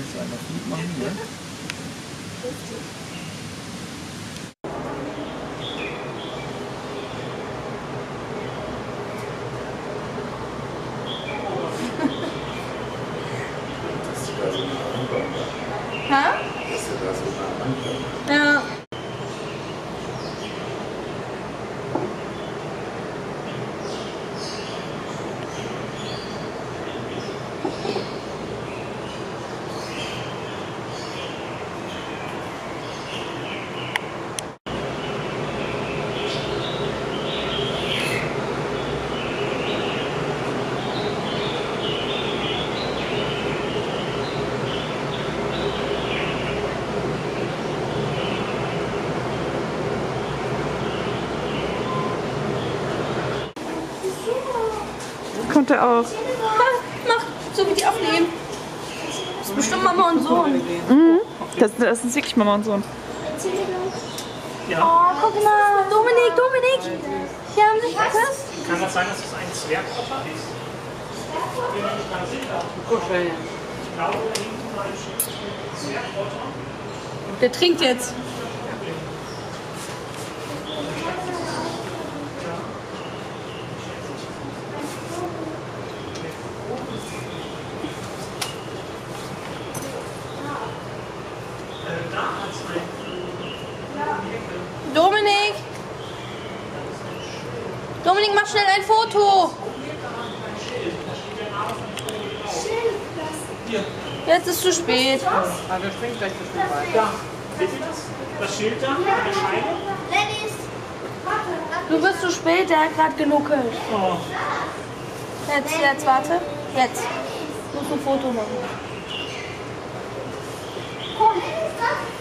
Jetzt einmal Flug machen, ne? Ha? Ja. Kommt er auch. Mach, so wie die aufnehmen. Das ist bestimmt Mama und Sohn. Mhm. Das ist wirklich Mama und Sohn. Oh, guck mal. Dominik. Die haben sich geküsst. Kann das sein, dass es ein Zwergotter ist? Kuscheln. Ich glaube, da hinten mal ein Zwergotter. Der trinkt jetzt. Dominik, mach schnell ein Foto. Jetzt ist zu spät. Ah, der springt gleich zu spät weiter. Ja, seht ihr das? Das Schild da, eine Scheibe. Du bist zu spät, der hat gerade genuckelt. Oh. Jetzt, warte. Jetzt. Ich muss ein Foto machen.